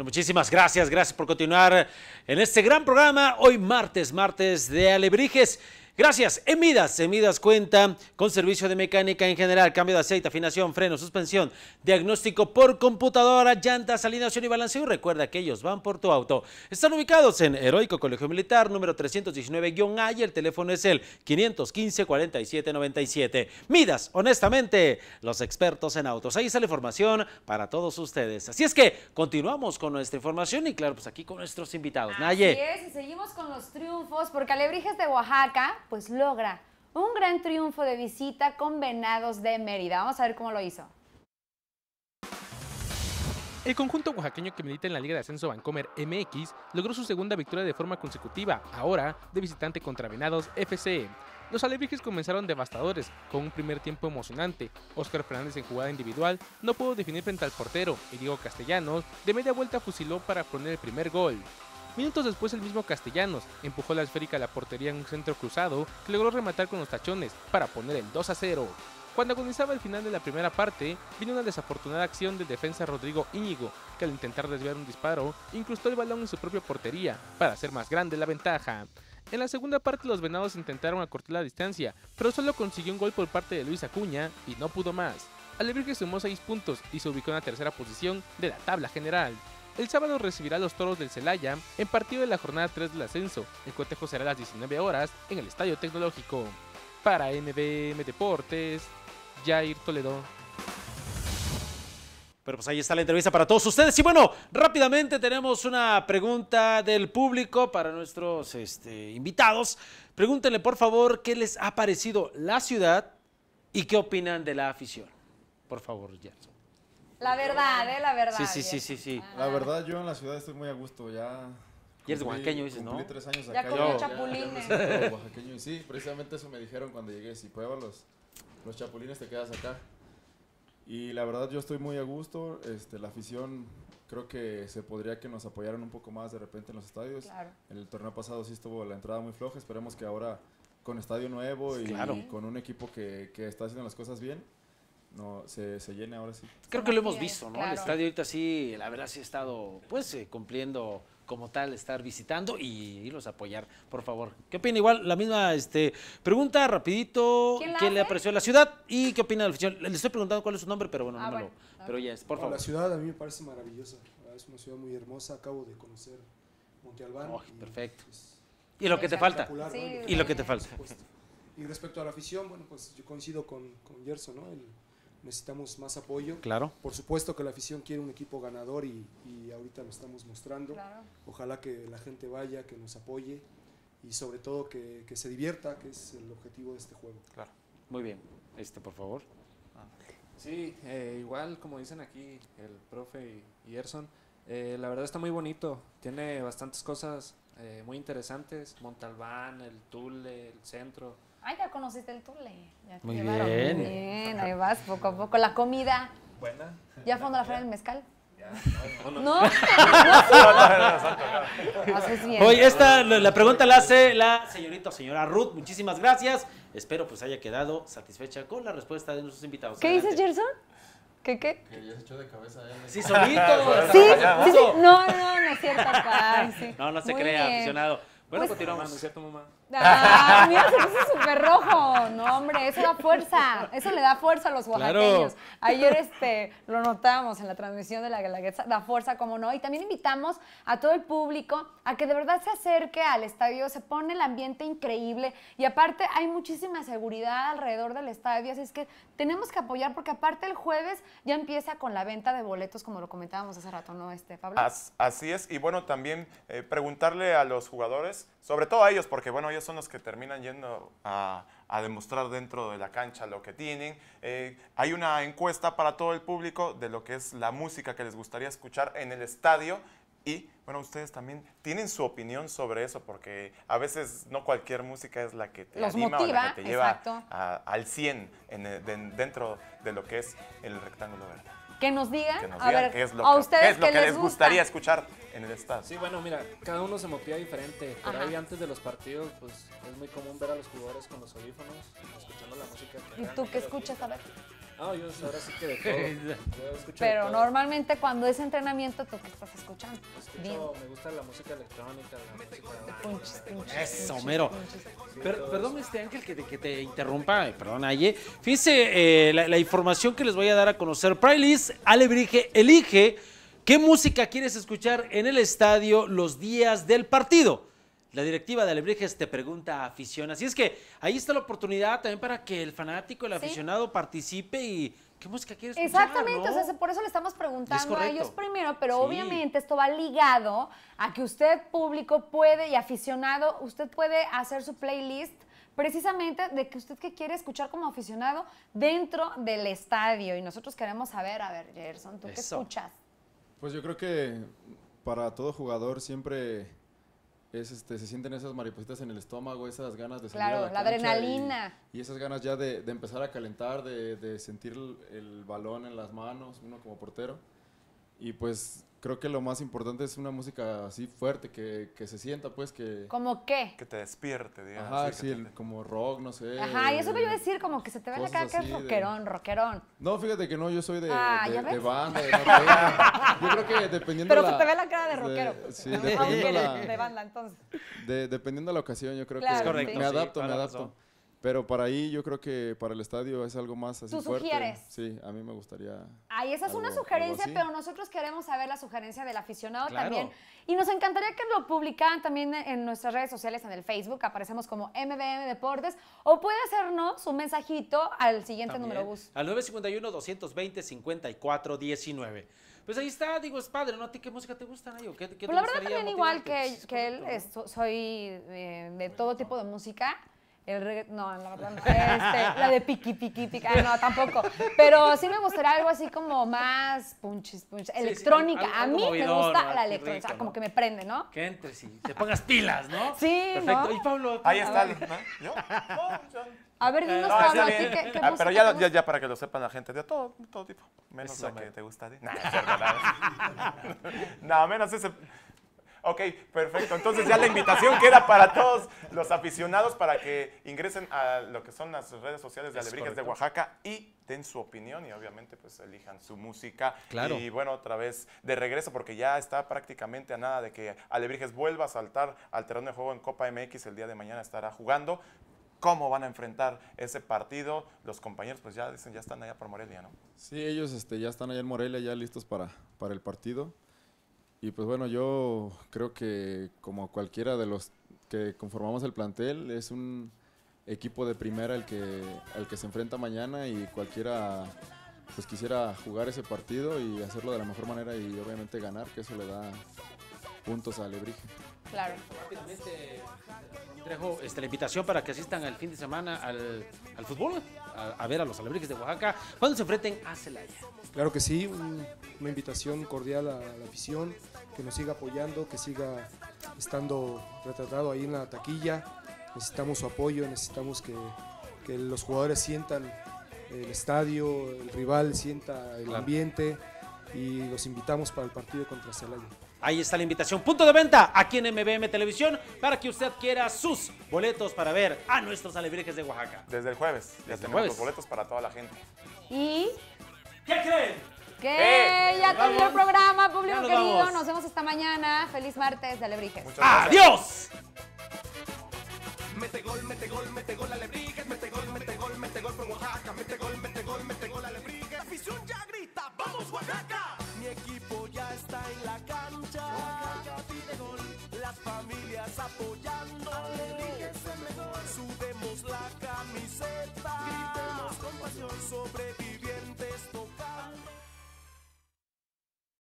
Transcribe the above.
muchísimas gracias, gracias por continuar en este gran programa. Hoy martes de Alebrijes. Gracias. Emidas cuenta con servicio de mecánica en general, cambio de aceite, afinación, freno, suspensión, diagnóstico por computadora, llantas, alineación y balanceo. Y recuerda que ellos van por tu auto. Están ubicados en Heroico Colegio Militar, número 319-A, y el teléfono es el 515-4797. Midas, honestamente, los expertos en autos. Ahí está la información para todos ustedes. Así es que continuamos con nuestra información y claro, pues aquí con nuestros invitados. Naye. Así es, y seguimos con los triunfos porque Alebrijes de Oaxaca pues logra un gran triunfo de visita con Venados de Mérida. Vamos a ver cómo lo hizo. El conjunto oaxaqueño que milita en la Liga de Ascenso Vancomer MX logró su segunda victoria de forma consecutiva, ahora de visitante contra Venados FC. Los alebrijes comenzaron devastadores, con un primer tiempo emocionante. Óscar Fernández en jugada individual no pudo definir frente al portero y Diego Castellanos de media vuelta fusiló para poner el primer gol. Minutos después el mismo Castellanos empujó la esférica a la portería en un centro cruzado que logró rematar con los tachones para poner el 2-0. Cuando agonizaba el final de la primera parte, vino una desafortunada acción del defensa Rodrigo Íñigo, que al intentar desviar un disparo, incrustó el balón en su propia portería para hacer más grande la ventaja. En la segunda parte los Venados intentaron acortar la distancia, pero solo consiguió un gol por parte de Luis Acuña y no pudo más. Alebrijes sumó 6 puntos y se ubicó en la tercera posición de la tabla general. El sábado recibirá a los Toros del Celaya en partido de la jornada 3 del ascenso. El cotejo será a las 19 horas en el Estadio Tecnológico. Para MBM Deportes, Jair Toledo. Pero pues ahí está la entrevista para todos ustedes. Y bueno, rápidamente tenemos una pregunta del público para nuestros invitados. Pregúntenle por favor qué les ha parecido la ciudad y qué opinan de la afición. Por favor, Gerson. La verdad, la verdad. Sí. La verdad, yo en la ciudad estoy muy a gusto, ya. Y eres oaxaqueño, dices, ¿no? Cumplí 3 años Ya acá. comió chapulines. Oaxaqueño, y sí, precisamente eso me dijeron cuando llegué, si pruebas los chapulines te quedas acá. Y la verdad yo estoy muy a gusto, la afición creo que se podría que nos apoyaran un poco más de repente en los estadios. Claro. El torneo pasado sí estuvo la entrada muy floja, esperemos que ahora con estadio nuevo y con un equipo que está haciendo las cosas bien, se llene ahora sí. Creo que lo hemos visto, ¿no? Claro. El estadio ahorita sí, la verdad sí ha estado pues cumpliendo como tal, estar visitando y irlos a apoyar, por favor. ¿Qué opina? Igual la misma pregunta rapidito, ¿qué le apreció la ciudad y qué opina de la afición? Le estoy preguntando cuál es su nombre, pero bueno, no me lo... Pero ya es, por favor. La ciudad a mí me parece maravillosa, es una ciudad muy hermosa, acabo de conocer Monte Albán. Perfecto. Pues, y lo que te falta. Sí, ¿no? Y lo que te falta. Y respecto a la afición, bueno, pues yo coincido con Gerson, ¿no? Necesitamos más apoyo. Claro. Por supuesto que la afición quiere un equipo ganador y ahorita lo estamos mostrando. Claro. Ojalá que la gente vaya, que nos apoye y sobre todo que se divierta, que es el objetivo de este juego. Claro. Muy bien. Por favor. Sí, igual como dicen aquí el profe y Gerson, la verdad está muy bonito, tiene bastantes cosas muy interesantes, Montalbán, el Tule, el centro. Ay, ya conociste el Tule. Ya te Muy llevaron. bien. Muy bien, ahí vas poco a poco. La comida. Buena. ¿Ya fondo la feria del mezcal? Ya, ¿No? Haces bien. Oye, la pregunta la hace la señora Ruth. Muchísimas gracias. Espero pues haya quedado satisfecha con la respuesta de nuestros invitados. ¿Qué dices, Gerson? ¿Qué? Que ya se echó de cabeza él. Sí, solito. Sí. No es cierto. Ay, sí. No se Muy crea, bien. aficionado. Bueno, Pues- continuamos. ¿No es cierto, mamá? Ah, mira, se puso súper rojo. No, hombre, eso da fuerza. Eso le da fuerza a los oaxaqueños. Claro. Ayer lo notamos en la transmisión de la Guelaguetza, da fuerza, como no. Y también invitamos a todo el público a que de verdad se acerque al estadio. Se pone el ambiente increíble. Y aparte hay muchísima seguridad alrededor del estadio. Así es que tenemos que apoyar porque aparte el jueves ya empieza con la venta de boletos, como lo comentábamos hace rato, ¿no, Pablo? Así es. Y bueno, también preguntarle a los jugadores, sobre todo a ellos, porque bueno, ellos son los que terminan yendo a demostrar dentro de la cancha lo que tienen. Hay una encuesta para todo el público de lo que es la música que les gustaría escuchar en el estadio. Y bueno, ustedes también tienen su opinión sobre eso, porque a veces no cualquier música es la que te anima o la que te lleva al 100 dentro de lo que es el rectángulo verde. Que nos digan, a ver, qué es lo que les gustaría escuchar en el estadio. Sí, bueno, mira, cada uno se motiva diferente. Por ahí antes de los partidos, pues es muy común ver a los jugadores con los audífonos, escuchando la música. ¿Y tú qué escuchas? A ver. No, yo ahora sí que de todo. Yo escucho de Pero todo. normalmente cuando es entrenamiento, ¿tú qué estás escuchando? Dime. Me gusta la música electrónica, la música... Punches, punches, Eso, punches, mero. punches. Perdón, Ángel, que te interrumpa. Perdón, Aye. Fíjense la información que les voy a dar a conocer. Playlist Alebrije elige qué música quieres escuchar en el estadio los días del partido. La directiva de Alebrijes te pregunta a afición. Así es que ahí está la oportunidad también para que el fanático, el aficionado participe y qué música quieres escuchar. Exactamente, ¿no? o sea, por eso le estamos Es preguntando a correcto. ellos primero, pero Sí. obviamente esto va ligado a que usted, público, puede y aficionado, usted puede hacer su playlist precisamente de que usted qué quiere escuchar como aficionado dentro del estadio. Y nosotros queremos saber, a ver, Gerson, ¿tú qué Eso. escuchas? Pues yo creo que para todo jugador siempre se sienten esas maripositas en el estómago, esas ganas de salir Claro, a la la cancha adrenalina. y esas ganas ya de empezar a calentar, de sentir el balón en las manos, uno como portero. Y pues creo que lo más importante es una música así fuerte, que se sienta pues que... ¿Cómo qué? Que te despierte, digamos. Ajá, que sí, como rock, no sé. Ajá, y eso me iba a decir, como que se te ve la cara cosas que es así de- rockerón, rockerón. No, fíjate que no, yo soy de ¿ya ves? banda, de norteño. Yo creo que dependiendo Pero se te ve la cara de rockero. Sí, Aunque dependiendo eres la, de banda, entonces. dependiendo la ocasión, yo creo Claro, que Es correcto, me sí, adapto, toda me la adapto. razón. Pero para ahí yo creo que para el estadio es algo más así ¿Tú fuerte. sugieres? Sí, a mí me gustaría. Ahí esa es una algo sugerencia, así. pero nosotros queremos saber la sugerencia del aficionado Claro. también. Y nos encantaría que lo publicaran también en nuestras redes sociales, en el Facebook, aparecemos como MBM Deportes, o puede hacernos un mensajito al siguiente También, número bus. al 951-220-5419. Pues ahí está, digo, es padre, ¿no? ¿A ti qué música te gusta, Nayo? ¿Qué te Pues la verdad gustaría también igual motivarte? que él, soy de todo tipo de música. No, la verdad no. La de piqui, piqui, piqui. No, tampoco. Pero sí me gustaría algo así como más punches, electrónica. algo A mí me movidón, gusta ¿no? la Así electrónica, o sea, rico, como ¿no? que me prende, ¿no? Que entres y te pongas pilas, ¿no? Sí, Perfecto. ¿no? Y Pablo. Ahí a está. ver. ¿No? ¿Yo? No, yo- A ver, dinos, No, Pablo, está ¿a ti bien. qué Pero música ya, te gusta? ya para que lo sepan la gente, de todo tipo. Menos Eso, la que man. te gusta a ti. Nah, es cierto, nada. No, menos ese. Ok, perfecto. Entonces ya la invitación queda para todos los aficionados para que ingresen a lo que son las redes sociales de Es Alebrijes de correcto. Oaxaca y den su opinión y obviamente pues elijan su música. Claro. Y bueno, otra vez de regreso porque ya está prácticamente a nada de que Alebrijes vuelva a saltar al terreno de juego en Copa MX. El día de mañana estará jugando. ¿Cómo van a enfrentar ese partido? Los compañeros pues ya dicen, ya están allá por Morelia, ¿no? Sí, ellos ya están allá en Morelia, ya listos para el partido. Y pues bueno, yo creo que como cualquiera de los que conformamos el plantel, es un equipo de primera el que se enfrenta mañana y cualquiera pues quisiera jugar ese partido y hacerlo de la mejor manera y obviamente ganar, que eso le da puntos a Alebrije. Claro. Rápidamente, dejo la invitación para que asistan el fin de semana al fútbol, a ver a los Alebrijes de Oaxaca, cuando se enfrenten a Celaya. Claro que sí, una invitación cordial a la afición, que nos siga apoyando, que siga estando retratado ahí en la taquilla. Necesitamos su apoyo, necesitamos que los jugadores sientan el estadio, el rival sienta el ambiente y los invitamos para el partido contra Celaya. Ahí está la invitación. Punto de venta aquí en MBM Televisión para que usted quiera sus boletos para ver a nuestros Alebrijes de Oaxaca. Desde el jueves. Ya Desde el tenemos jueves. los boletos para toda la gente. Y ¿Qué creen? que ya terminó el vamos. programa, público Ya nos querido. vamos. Nos vemos esta mañana. Feliz martes de Alebrijes. Muchas gracias. ¡Adiós! Mete gol, Alebrijes, mete gol por Oaxaca, mete gol, Alebrijes. La afición ya grita, ¡vamos Oaxaca! Mi equipo ya está en la cancha. Oaxaca pide gol, las familias apoyando. Alebrijes es mejor, subemos la camiseta. Gritemos con pasión sobre